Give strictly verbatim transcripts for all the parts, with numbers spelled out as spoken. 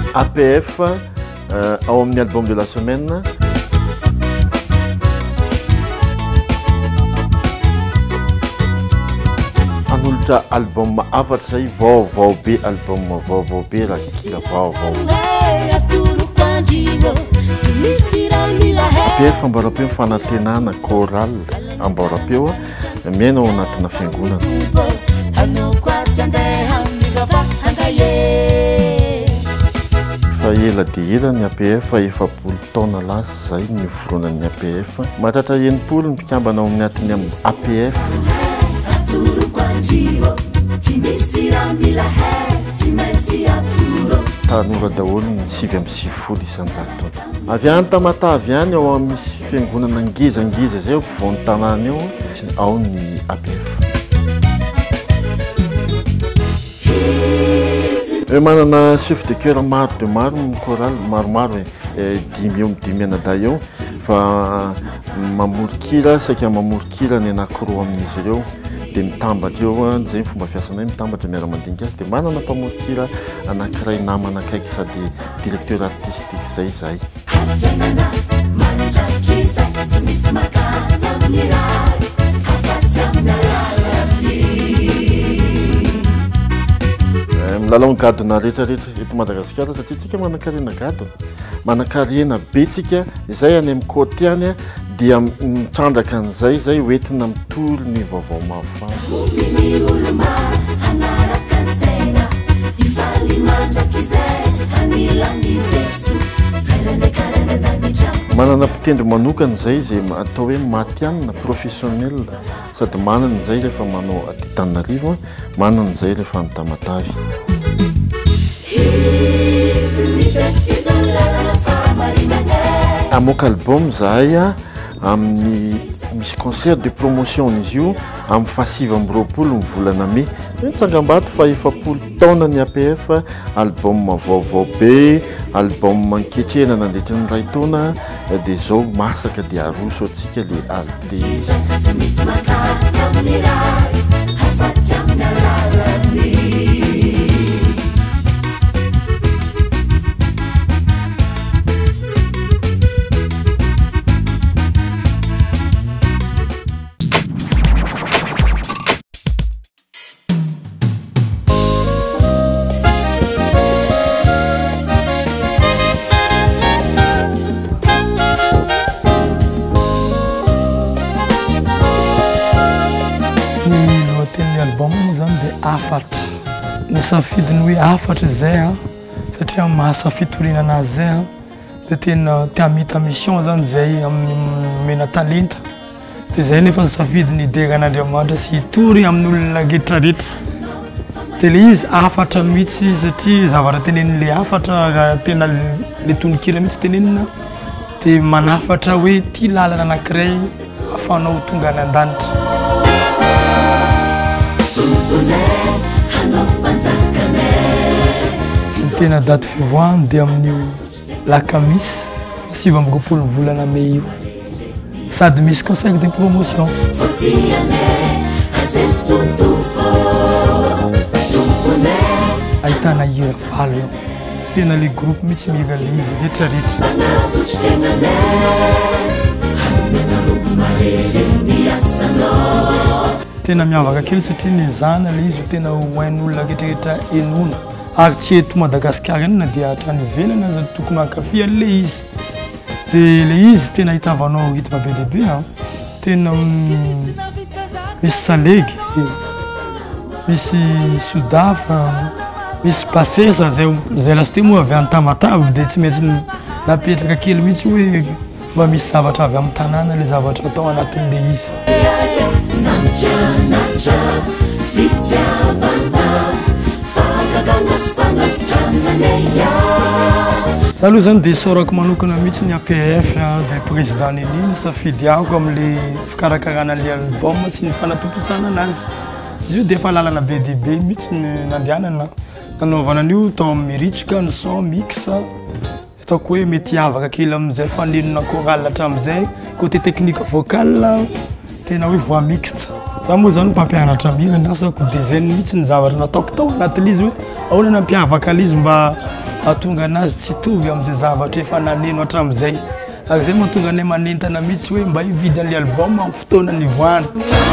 A P F euh, ao amin'ny album de la semaine. Anolotra album afatra zay vaovao be album vaovao be raha kika vaovao. A P F ambaram-peo fanantenana choral ambaram-peo miaina ao anatina fiangonana. Fa ela dia ela ny A P F efapolo taona lasa zay ny foronan'ny A P F. Mahatratra enimpolo ny mpikambana ao amin'ny atiny amin'ny A P F. Tanora daholo ny sivy amby sivifolo isanjato. Avy any Tamata avy any ao amin'ny misy fiangonana ngezangiza zay ao ampovoan'ny tanàna eo ao ny A P F. E manana chef de chœur maro de maro ny choral maromaro e dimy eo midimy anada eo fa mamorikira saika mamorikira ny anankiroa amin'izy ireo dia mitambatra eo zay ny fomba fiasanay mitambatra miara-mandinika azy dia manana mpamorikira anankiray namana akaiky sady directeur artistique zay zay. Milalao ny gadona rehetrarehetra eto Madagasikara satria tsika manan-karena gadona manan-karena be tsika izay any amin'ny côté any dia mitrandraka an'izay zay hoentina mitoro ny vaovao mafana. Manana mpitendry manokana zay zay atao hoe matianina professionnel sady manana zay rehefa manao aty Antananarivo manana zay rehefa any Tamatavy. Amoka album zahay amin'ny misy concert de promotion izy io amin'ny fahasivy amby roapolo ny volana Mai. Mitsangambato fa efapolo taona ny A P F, album vaovao be, album ankehitrena nandritra ny ray taona dia zao masaka dia aroso antsika le artiste. Afatra ny safidiny hoe afatra zay a satria mahasafitoriana anazy zay a dia tena tia mita mission zany zay amin'ny mena talenta dia zay nefa safidiny idegan'Andriamanitra sy hitory amin'ny olona rehetrarehetra dia le izy afatra mihitsy satria zavatra tenen'le afatra tena le tononkira mihitsy tenenina dia manafatra hoe ty lalana anankiray ahafahanao tonga any an-danitra. Tena date fivoahany dia amin'io lakamisy sivy amby roapolo volana Mai io sady misy concert de promotion. Ahitana hira valo eo tena le groupe mihitsy mihira le izy rehetrarehetra. Tena miavaka kely satria ny zana le izy tena hoain'olona rehetrarehetra enona ary tsy eto Madagasikara na dia hatrany ivelany aza tokony hankafy le izy dia le izy tena hitavanao rythme be dia be a tena misy salegy misy sodafa misy basesa zay zay lasa te moa avy any Tamatavy dia tsy maintsy napetraka kely mihitsy hoe mba misy zavatra avy amin'ny tanàna le zavatra atao anatin'le izy. Za aloha zany dia saorako manokana mihitsy ny A P F dia président nini safidy ahako amin'le fikarakarana le album sy ny fanatotosana anazy. Izy io dia efa lalana be dia be mihitsy ny nandehanana nanaovana an'io tao amin'ny ritrika ny son mix ataoko hoe mety havaka kely amin'izay fanenona choral hatramin'izay côté technique vocal tena hoe voix mixte. Za moa zany mpampianatra mihira ny asako dia zay mihitsy ny zavatra nataoko tao anatin'izy hoe ahoana nampiavaka izy mba atonga anazy tsy tovy amin'izay zavatra efa naneno hatramin'izay ary zay mahatonga anay manentana mihitsy hoe mba hividy an'ilay album amin'ny fotoana nivoahana.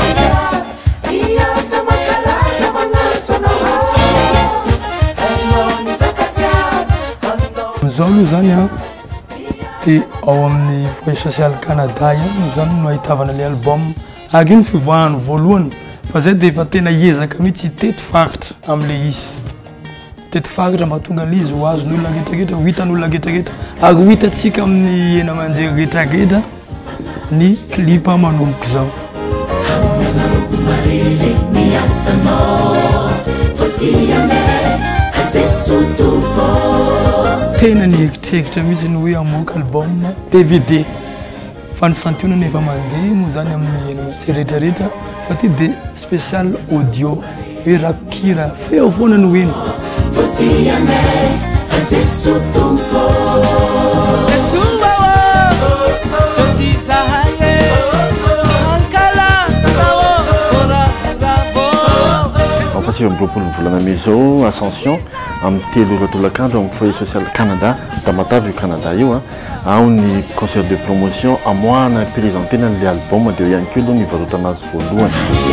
Zao aloha zany a dia ao amin'ny foyer social Canada ihany zany no ahitavana ilay album ary io ny fivoahany voalohany fa zay dia efa tena hiezaka mihitsy hitety faritra amin'ilay izy tety faritra mahatonga an'ilay izy ho azon'olona rehetrarehetra ho hitan'olona rehetrarehetra ary ho hitantsika amin'ny ena aman-jery rehetrarehetra ny klipa manomboka izao. Tena nieritreritra mihitsy ny hoe hamoaka album D V D fa ny santionana efa mandeha moa zany amin'ny ena aman-jery rehetrarehetra fa ty dia spécial audio hoe rakira feo foana no eny. Fasiva amby roapolo volana may zao Ascension amin'ny telo ratolakandro amin'ny foyer social Canada Tamatavy Canada io a ao ny concert de promotion amoahana présentena n'ilay album dia ihany koa aloha ny varotana azy voalohany.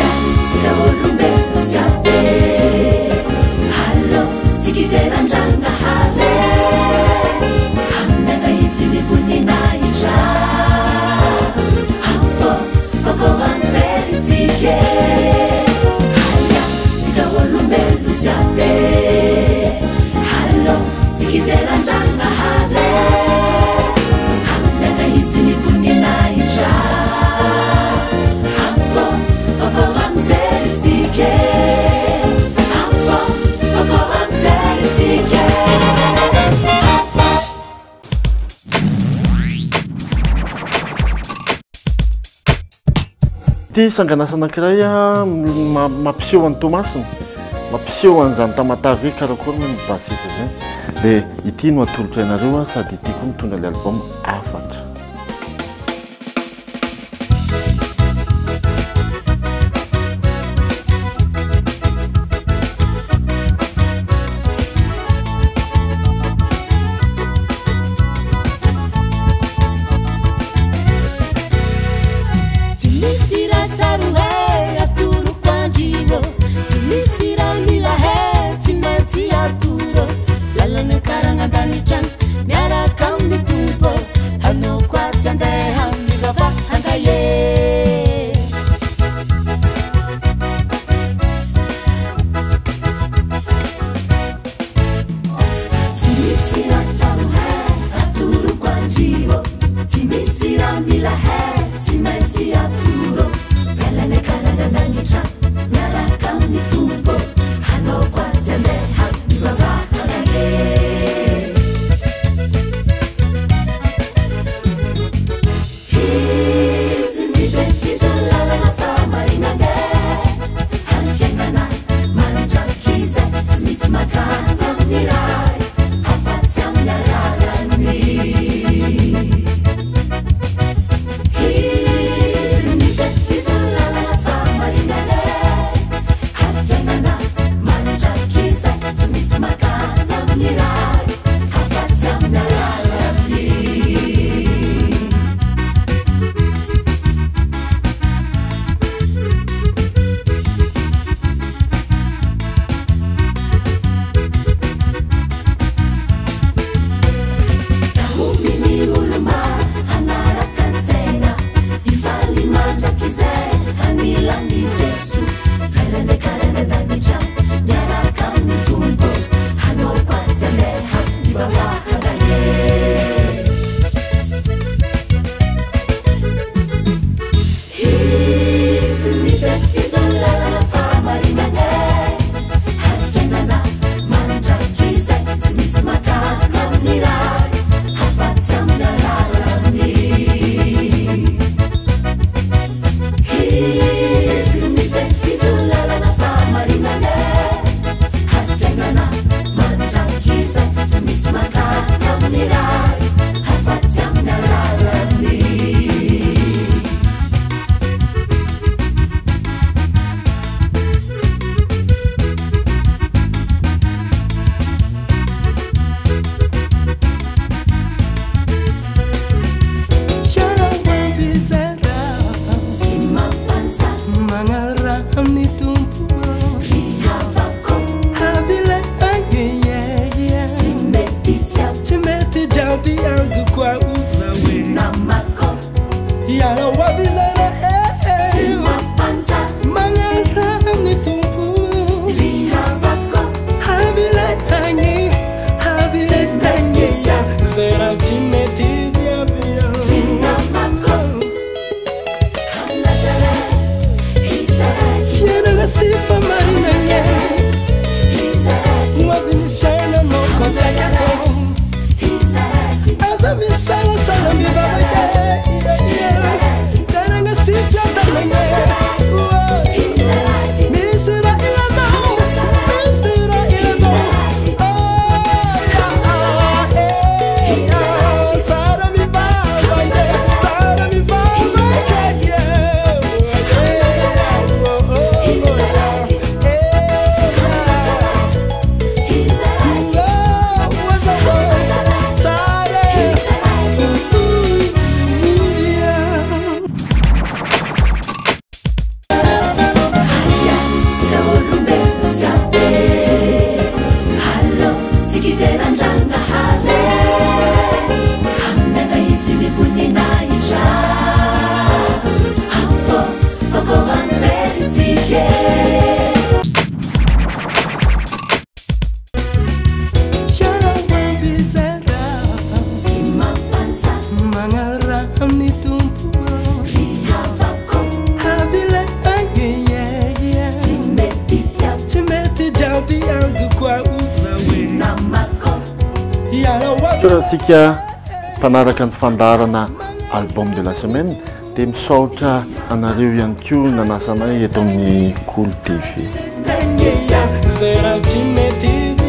Ty sanganasa anankiray a mampiseho an'ny Tomasina mampiseho an'izany Tamatavy karakory ny basisa zay dia ity no atolotra ianareo a sady ity koa mitondra ilay album afatra. torantsika mpanaraka ny fandarana album de la semaine dia misaotra anareo ihany koa nanasanay eto amin'ny Kolo T V.